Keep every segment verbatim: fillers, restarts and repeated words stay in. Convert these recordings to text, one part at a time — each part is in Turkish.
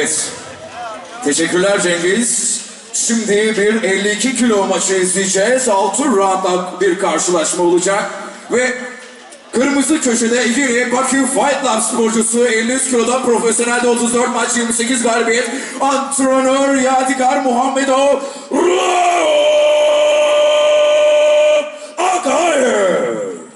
Evet. Teşekkürler Cengiz. Şimdi bir elli iki kilo maçı izleyeceğiz. altı round'da bir karşılaşma olacak. Ve kırmızı köşede yine Bakü Fight Lab sporcusu elli üç kiloda profesyonelde otuz dört maç yirmi sekiz galibiyet. Antrenör Yadigar Muhammedov Akayev.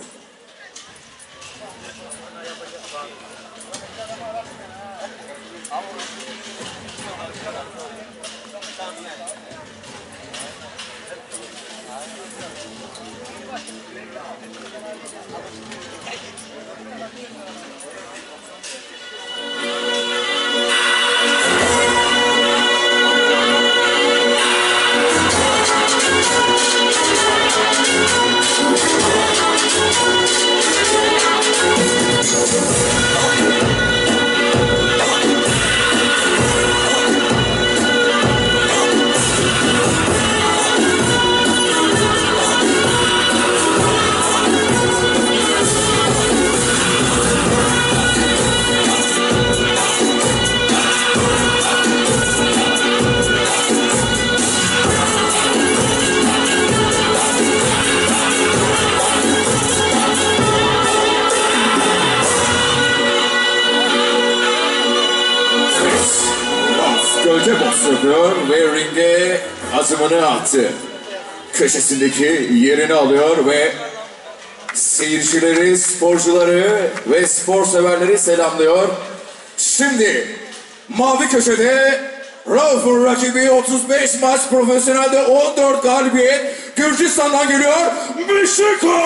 Gölge boks yapıyor ve ringe adımını attı. Köşesindeki yerini alıyor ve seyircileri, sporcuları ve spor severleri selamlıyor. Şimdi mavi köşede Rauf'un rakibi otuz beş maç profesyonelde on dört galibiyet Gürcistan'dan geliyor. Mişiko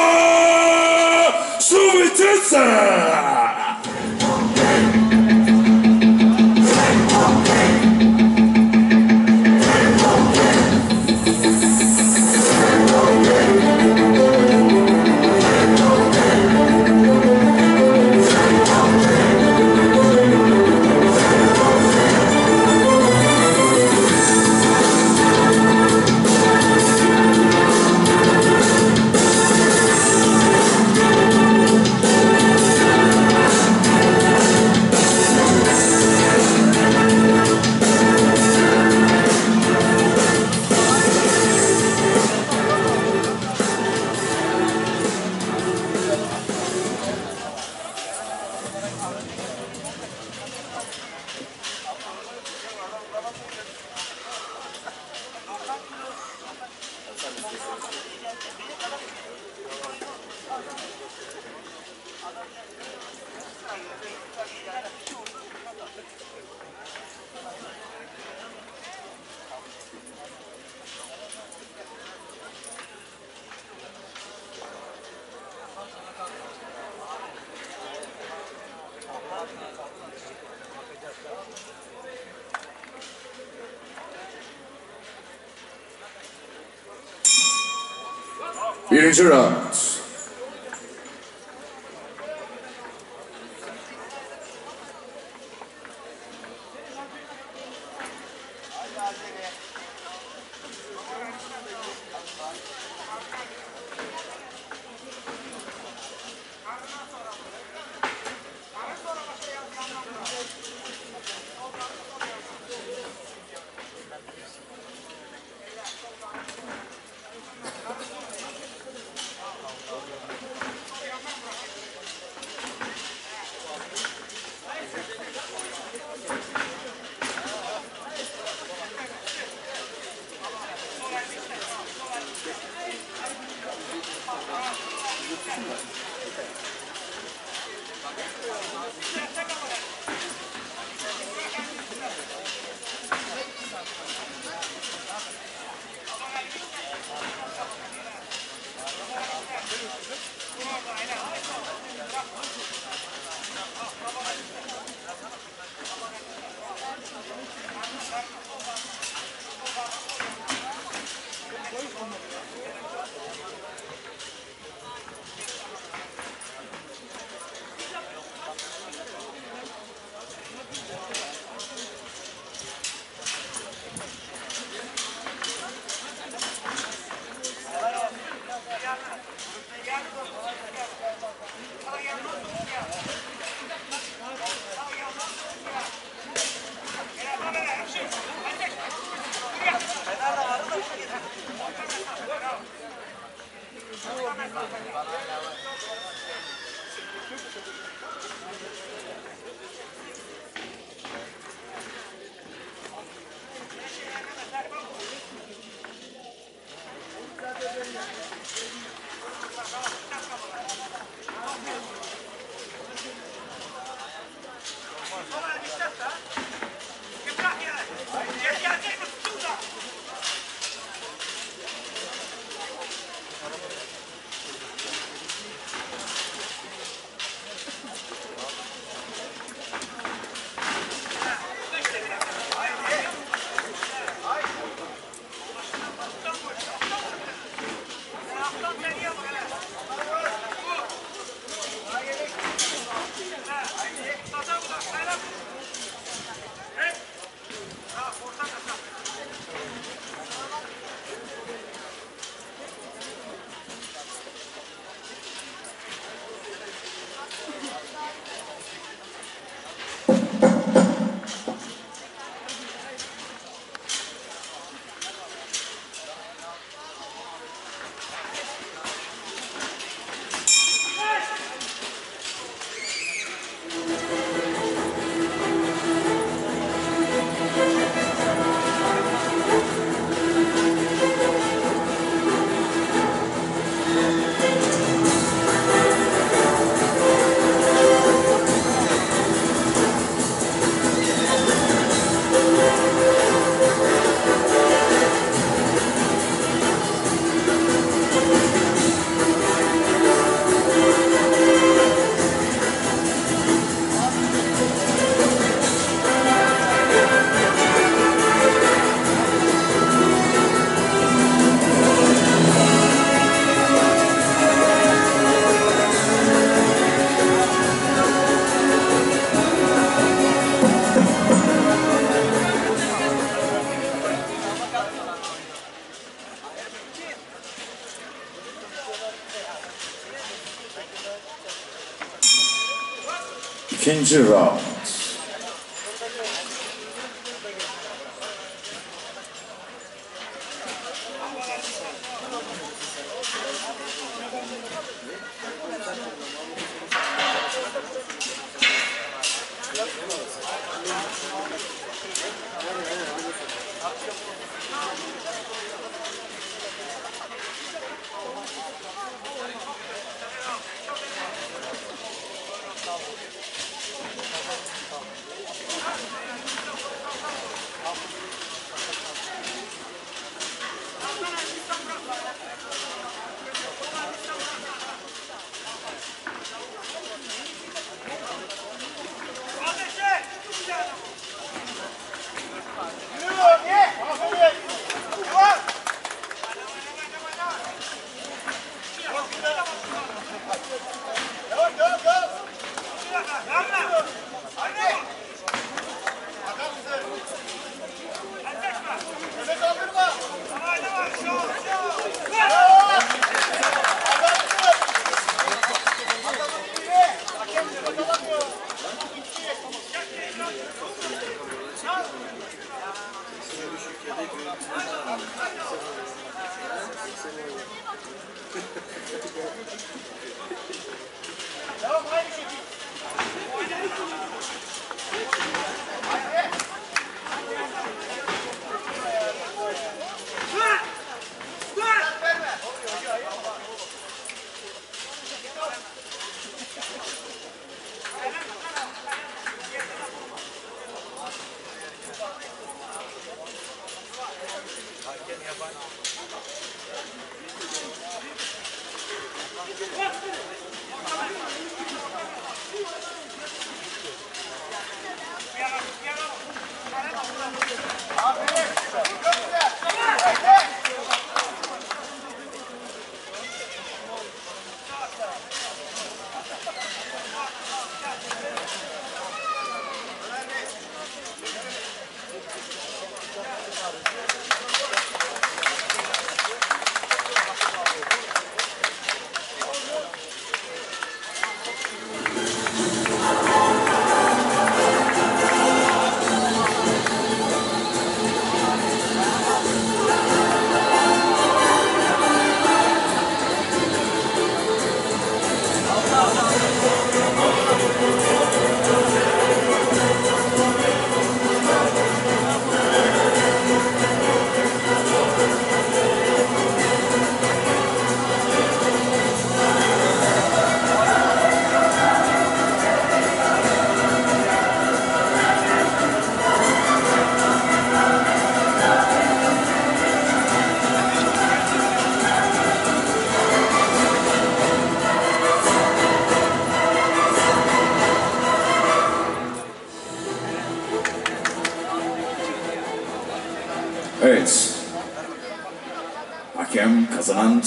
Şuvititse. Birinci round. İkinci round.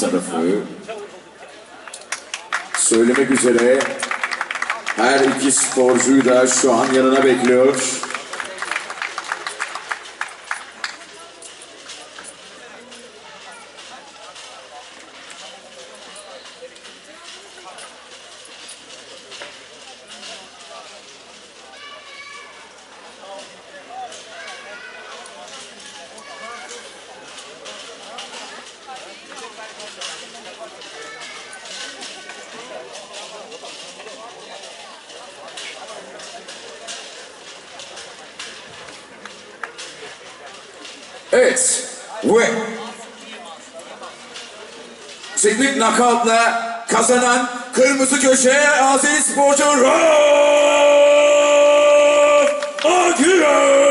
tarafı. Söylemek üzere her iki sporcuyu da şu an yanına bekliyor. Evet ve teknik knockoutla kazanan kırmızı köşe Azeri sporcu Rauf Akyüren.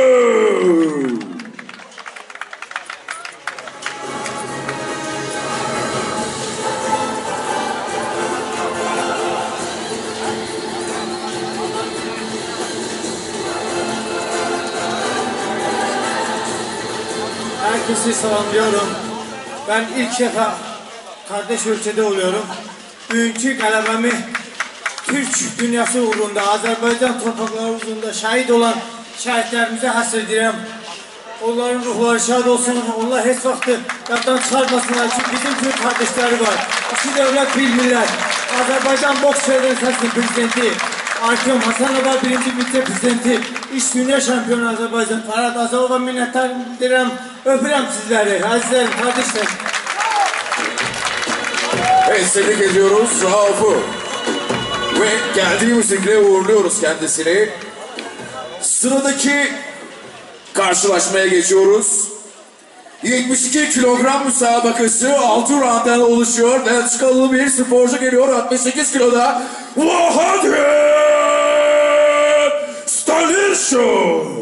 Herkese selamlıyorum. Ben ilk defa kardeş ülkede oluyorum. Bugünkü qələbəmi Türk dünyası uğrunda, Azerbaycan torpaqları uğrunda şahit olan şahitlerimize həsr edirəm. Onların ruhları şad olsun. Allah heç vaxtı yaddan çıxarmasınlar ki, bizim Türk kardeşleri var. İki devlet bir millet. Azerbaycan Boks Federasyonu prezidenti Artyom Hasanova birinci vitse prezidenti, İş Dünya Şampiyonu Azerbaycan Farhad Azov'a minnettar ederim. Öpürəm sizleri, azizlerim, kardeşlerim. Evet, tebrik ediyoruz Rauf'u. Ve geldiği müzikle uğurluyoruz kendisini. Sıradaki karşılaşmaya geçiyoruz. yetmiş iki kilogram müsabakası altı rounddan oluşuyor. Belçikalı bir sporcu geliyor altmış sekiz kiloda. Vahadin Stanisho.